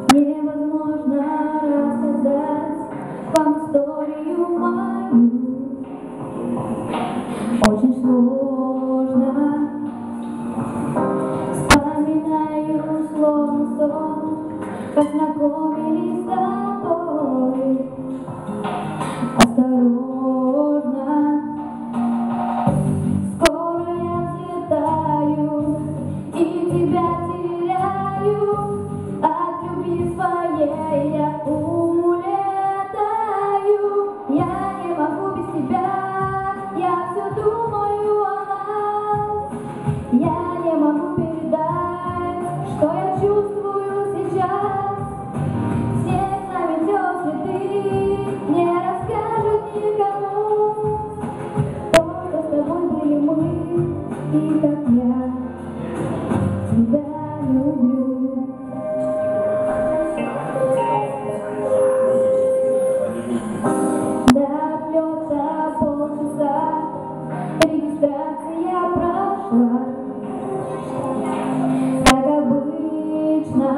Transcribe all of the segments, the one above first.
Невозможно рассказать вам историю мою. Очень сложно. Вспоминаю словно сон, как знакомились с тобой. Осторожно, скоро я взлетаю и тебя теряю. От любви своей я улетаю. Я не могу без тебя, я все думаю о нас. Я не могу передать, что я чувствую сейчас. Снег наметет цветы, не расскажет никому то, что с тобой были мы, и как я тебя люблю. До отлета полчаса, регистрация прошла. Как обычно,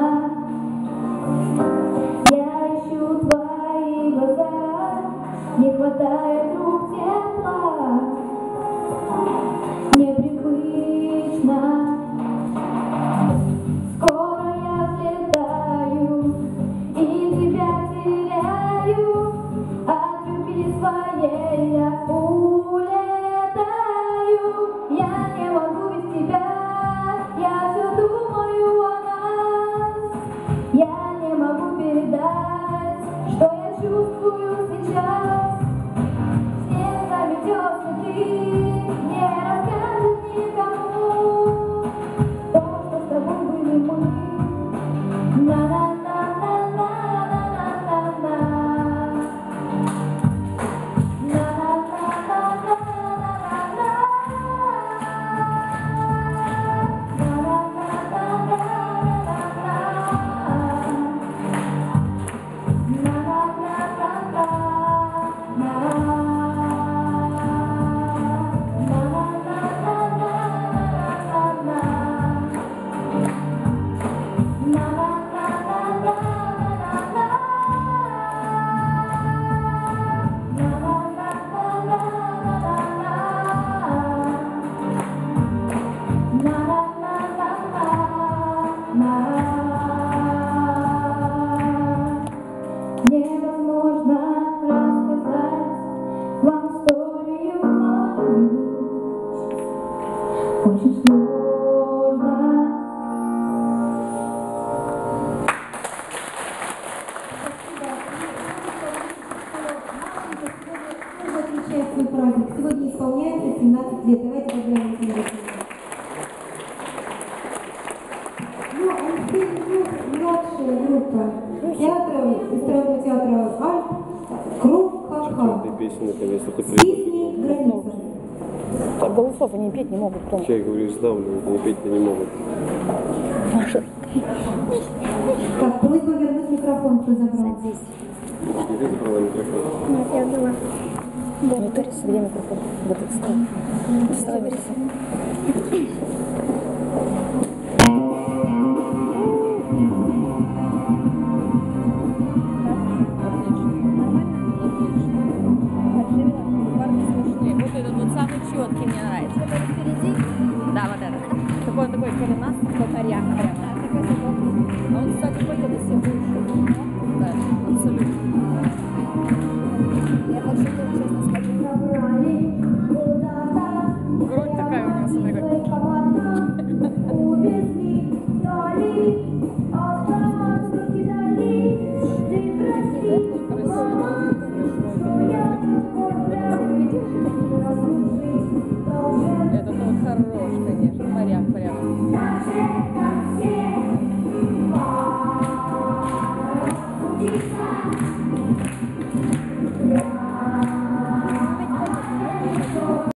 я ищу твои глаза, не хватает рук тепла, непривычно. Скоро я взлетаю и тебя теряю. От любви своей я улетаю. Я не могу без тебя, я все думаю о нас. Я не могу передать, что я чувствую сейчас. Снег заметет цветы, не расскажет никому то, что с тобой были мы. На-на-на-на-на-на-на-на. Невозможно рассказать вам историю мою. Очень сложно. Отмечает свой праздник. Сегодня исполняется 17 лет. Давайте поздравим его. Ну, младшая группа театра, эстрадного театра «Альт», «Круг Ха-Ха». Песни, наконец-то, хоть Песни «Граница». Так, голосов они петь не могут. Том. я говорю, сдавливают, они петь-то не могут. Маша. Так, просьба вернуть микрофон, кто забрал. Здесь. И ты забрала микрофон? Нет, я была. Да, не Торис, где микрофон? Вот этот стол. Вставай, Мариса.